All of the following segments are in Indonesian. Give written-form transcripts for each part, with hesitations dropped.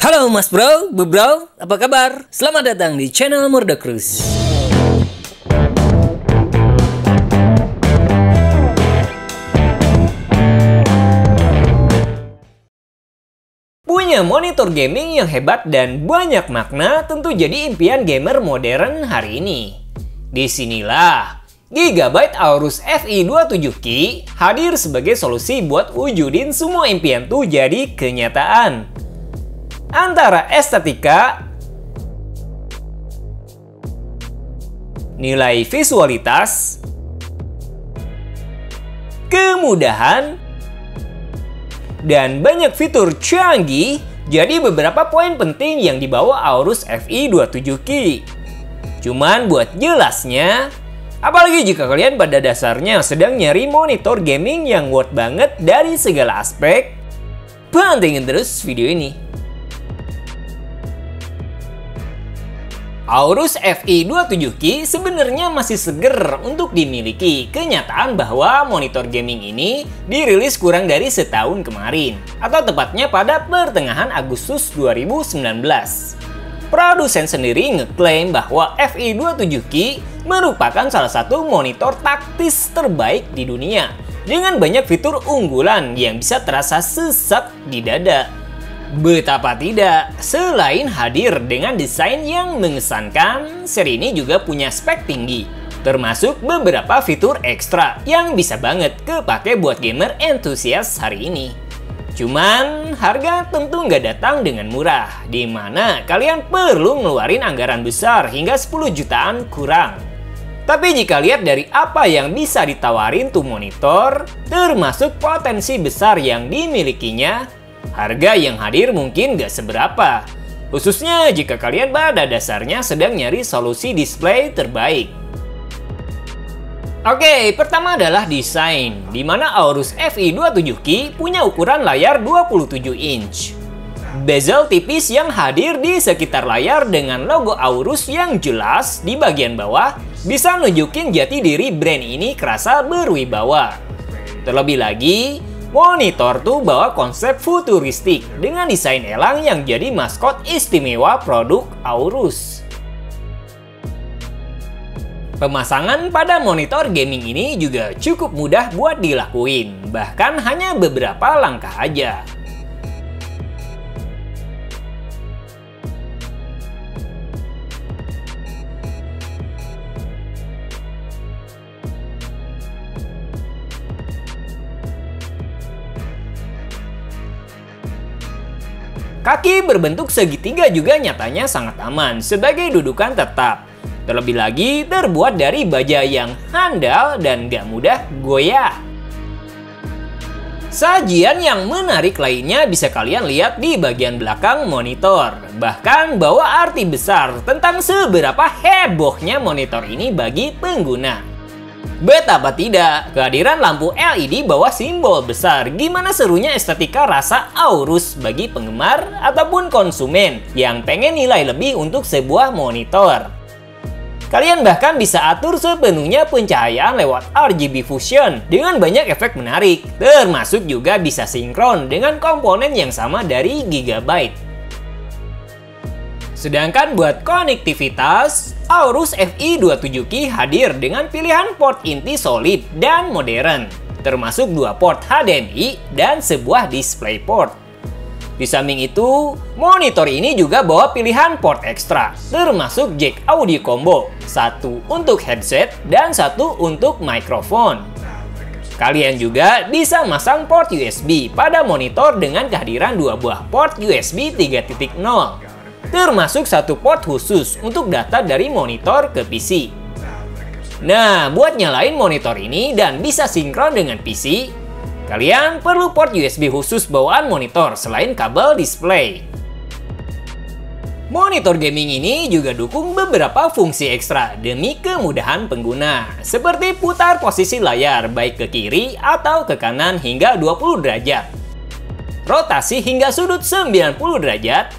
Halo Mas Bro, Bu Bro, apa kabar? Selamat datang di channel Murdacruise. Punya monitor gaming yang hebat dan banyak makna tentu jadi impian gamer modern hari ini. Disinilah Gigabyte Aorus Fi27K hadir sebagai solusi buat wujudin semua impian tuh jadi kenyataan. Antara estetika, nilai visualitas, kemudahan, dan banyak fitur canggih jadi beberapa poin penting yang dibawa Aorus Fi27K. Cuman buat jelasnya, apalagi jika kalian pada dasarnya sedang nyari monitor gaming yang worth banget dari segala aspek, pantengin terus video ini. Aorus Fi27K sebenarnya masih seger untuk dimiliki. Kenyataan bahwa monitor gaming ini dirilis kurang dari setahun kemarin, atau tepatnya pada pertengahan Agustus 2019. Produsen sendiri ngeklaim bahwa Fi27K merupakan salah satu monitor taktis terbaik di dunia, dengan banyak fitur unggulan yang bisa terasa sesak di dada. Betapa tidak, selain hadir dengan desain yang mengesankan, seri ini juga punya spek tinggi, termasuk beberapa fitur ekstra yang bisa banget kepake buat gamer entusias hari ini. Cuman, harga tentu nggak datang dengan murah, dimana kalian perlu ngeluarin anggaran besar hingga 10 jutaan kurang. Tapi jika lihat dari apa yang bisa ditawarin tuh monitor, termasuk potensi besar yang dimilikinya, harga yang hadir mungkin gak seberapa, khususnya jika kalian pada dasarnya sedang nyari solusi display terbaik. Oke, pertama adalah desain, di mana Aorus Fi27K punya ukuran layar 27 inch. Bezel tipis yang hadir di sekitar layar dengan logo Aorus yang jelas di bagian bawah bisa nunjukin jati diri brand ini kerasa berwibawa. Terlebih lagi, monitor tuh bawa konsep futuristik dengan desain elang yang jadi maskot istimewa produk Aorus. Pemasangan pada monitor gaming ini juga cukup mudah buat dilakuin, bahkan hanya beberapa langkah aja. Kaki berbentuk segitiga juga nyatanya sangat aman sebagai dudukan tetap. Terlebih lagi terbuat dari baja yang handal dan gak mudah goyah. Sajian yang menarik lainnya bisa kalian lihat di bagian belakang monitor. Bahkan bawa arti besar tentang seberapa hebohnya monitor ini bagi pengguna. Betapa tidak, kehadiran lampu LED bawa simbol besar gimana serunya estetika rasa Aorus bagi penggemar ataupun konsumen yang pengen nilai lebih untuk sebuah monitor. Kalian bahkan bisa atur sepenuhnya pencahayaan lewat RGB Fusion dengan banyak efek menarik, termasuk juga bisa sinkron dengan komponen yang sama dari Gigabyte. Sedangkan buat konektivitas, Aorus Fi27K hadir dengan pilihan port inti solid dan modern, termasuk 2 port HDMI dan sebuah DisplayPort. Di samping itu, monitor ini juga bawa pilihan port ekstra, termasuk jack audio combo, satu untuk headset dan satu untuk mikrofon. Kalian juga bisa masang port USB pada monitor dengan kehadiran 2 buah port USB 3.0. Termasuk satu port khusus untuk data dari monitor ke PC. Nah, buat nyalain monitor ini dan bisa sinkron dengan PC, kalian perlu port USB khusus bawaan monitor selain kabel display. Monitor gaming ini juga dukung beberapa fungsi ekstra demi kemudahan pengguna, seperti putar posisi layar baik ke kiri atau ke kanan hingga 20 derajat, rotasi hingga sudut 90 derajat,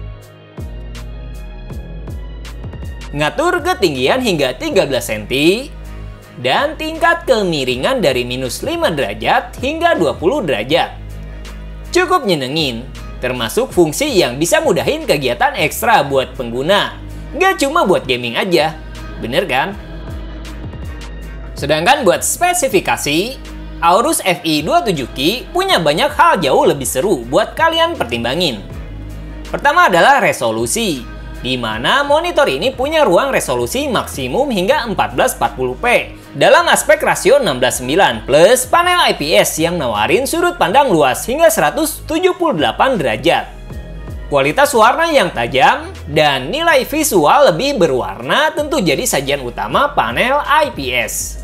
ngatur ketinggian hingga 13 cm, dan tingkat kemiringan dari -5 derajat hingga 20 derajat. Cukup nyenengin, termasuk fungsi yang bisa mudahin kegiatan ekstra buat pengguna. Nggak cuma buat gaming aja, bener kan? Sedangkan buat spesifikasi, Aorus FE 27Ki punya banyak hal jauh lebih seru buat kalian pertimbangin. Pertama adalah resolusi, di mana monitor ini punya ruang resolusi maksimum hingga 1440p dalam aspek rasio 16:9 plus panel IPS yang nawarin sudut pandang luas hingga 178 derajat. Kualitas warna yang tajam dan nilai visual lebih berwarna tentu jadi sajian utama panel IPS.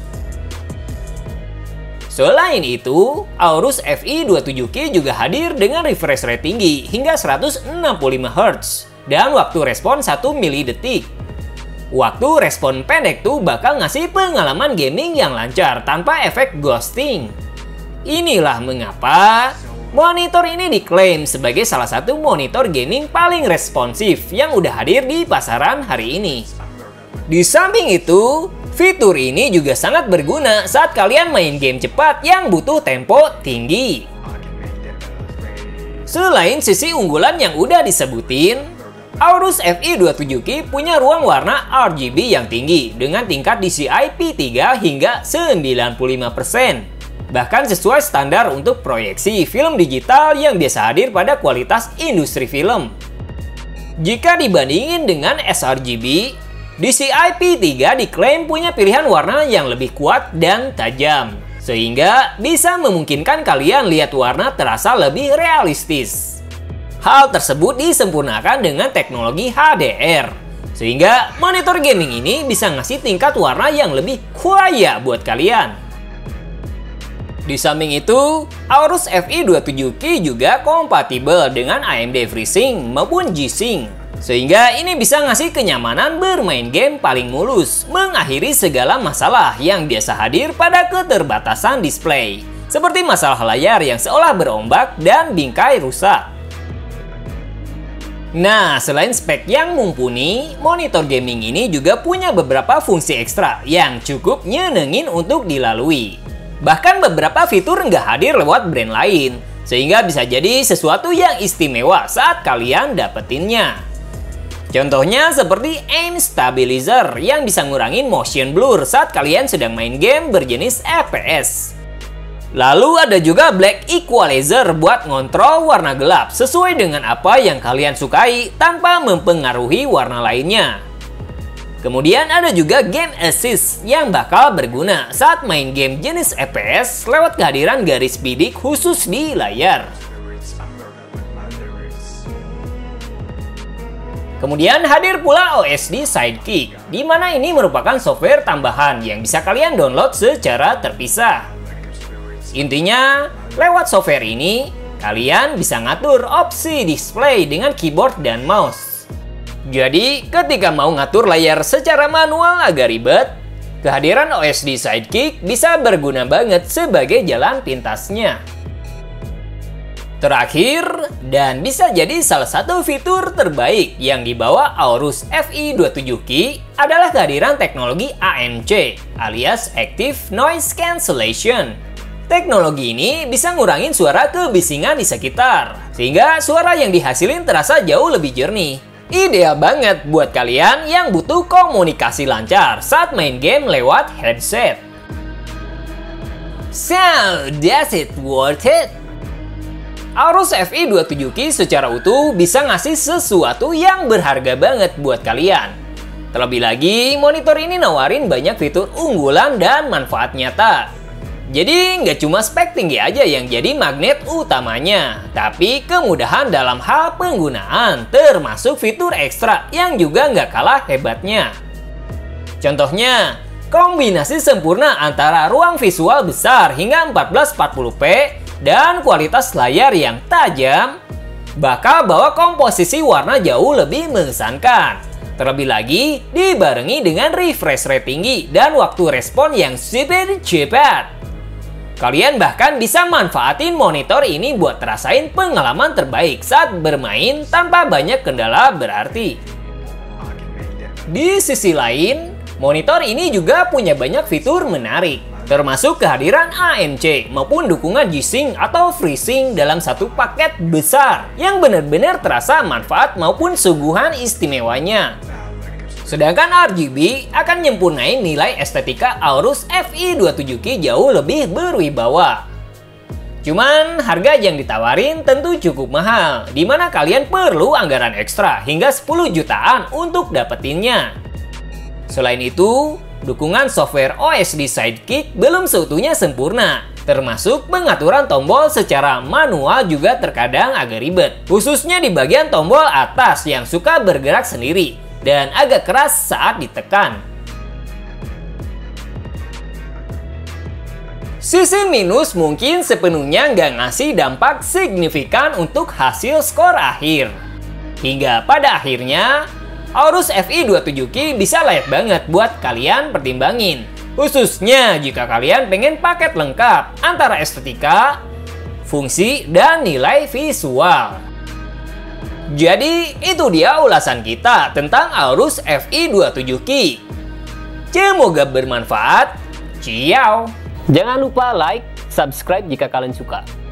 Selain itu, Aorus FE 27Ki juga hadir dengan refresh rate tinggi hingga 165 Hz dan waktu respon 1 milidetik. Waktu respon pendek tuh bakal ngasih pengalaman gaming yang lancar tanpa efek ghosting. Inilah mengapa monitor ini diklaim sebagai salah satu monitor gaming paling responsif yang udah hadir di pasaran hari ini. Di samping itu, fitur ini juga sangat berguna saat kalian main game cepat yang butuh tempo tinggi. Selain sisi unggulan yang udah disebutin, Aorus FE 27Ki punya ruang warna RGB yang tinggi dengan tingkat DCI P3 hingga 95%. Bahkan sesuai standar untuk proyeksi film digital yang biasa hadir pada kualitas industri film. Jika dibandingin dengan sRGB, DCI P3 diklaim punya pilihan warna yang lebih kuat dan tajam, sehingga bisa memungkinkan kalian lihat warna terasa lebih realistis. Hal tersebut disempurnakan dengan teknologi HDR, sehingga monitor gaming ini bisa ngasih tingkat warna yang lebih kaya buat kalian. Di samping itu, Aorus FE 27Ki juga kompatibel dengan AMD FreeSync maupun G-Sync. Sehingga ini bisa ngasih kenyamanan bermain game paling mulus, mengakhiri segala masalah yang biasa hadir pada keterbatasan display, seperti masalah layar yang seolah berombak dan bingkai rusak. Nah, selain spek yang mumpuni, monitor gaming ini juga punya beberapa fungsi ekstra yang cukup nyenengin untuk dilalui. Bahkan beberapa fitur nggak hadir lewat brand lain, sehingga bisa jadi sesuatu yang istimewa saat kalian dapetinnya. Contohnya seperti aim stabilizer yang bisa ngurangin motion blur saat kalian sedang main game berjenis FPS. Lalu ada juga black equalizer buat ngontrol warna gelap sesuai dengan apa yang kalian sukai tanpa mempengaruhi warna lainnya. Kemudian ada juga game assist yang bakal berguna saat main game jenis FPS lewat kehadiran garis bidik khusus di layar. Kemudian hadir pula OSD Sidekick, di mana ini merupakan software tambahan yang bisa kalian download secara terpisah. Intinya, lewat software ini, kalian bisa ngatur opsi display dengan keyboard dan mouse. Jadi, ketika mau ngatur layar secara manual agak ribet, kehadiran OSD Sidekick bisa berguna banget sebagai jalan pintasnya. Terakhir, dan bisa jadi salah satu fitur terbaik yang dibawa Aorus FE 27Ki adalah kehadiran teknologi ANC alias Active Noise Cancellation. Teknologi ini bisa ngurangin suara kebisingan di sekitar, sehingga suara yang dihasilin terasa jauh lebih jernih. Ideal banget buat kalian yang butuh komunikasi lancar saat main game lewat headset. So, does it worth it? Aorus FE 27Ki secara utuh bisa ngasih sesuatu yang berharga banget buat kalian. Terlebih lagi, monitor ini nawarin banyak fitur unggulan dan manfaat nyata. Jadi nggak cuma spek tinggi aja yang jadi magnet utamanya, tapi kemudahan dalam hal penggunaan, termasuk fitur ekstra yang juga nggak kalah hebatnya. Contohnya, kombinasi sempurna antara ruang visual besar hingga 1440p dan kualitas layar yang tajam bakal bawa komposisi warna jauh lebih mengesankan. Terlebih lagi dibarengi dengan refresh rate tinggi dan waktu respon yang super cepat. Kalian bahkan bisa manfaatin monitor ini buat rasain pengalaman terbaik saat bermain tanpa banyak kendala berarti. Di sisi lain, monitor ini juga punya banyak fitur menarik. termasuk kehadiran ANC maupun dukungan G-Sync atau FreeSync dalam satu paket besar yang benar-benar terasa manfaat maupun suguhan istimewanya. Sedangkan RGB akan menyempurnakan nilai estetika Aorus FE27K jauh lebih berwibawa. Cuman harga yang ditawarin tentu cukup mahal, dimana kalian perlu anggaran ekstra hingga 10 jutaan untuk dapetinnya. Selain itu, dukungan software OSD Sidekick belum seutuhnya sempurna, termasuk pengaturan tombol secara manual juga terkadang agak ribet, khususnya di bagian tombol atas yang suka bergerak sendiri dan agak keras saat ditekan. Sisi minus mungkin sepenuhnya nggak ngasih dampak signifikan untuk hasil skor akhir. Hingga pada akhirnya, Aorus FE27K bisa layak banget buat kalian pertimbangin. Khususnya jika kalian pengen paket lengkap antara estetika, fungsi, dan nilai visual. Jadi itu dia ulasan kita tentang Aorus FE27K. Semoga bermanfaat. Ciao! Jangan lupa like, subscribe jika kalian suka.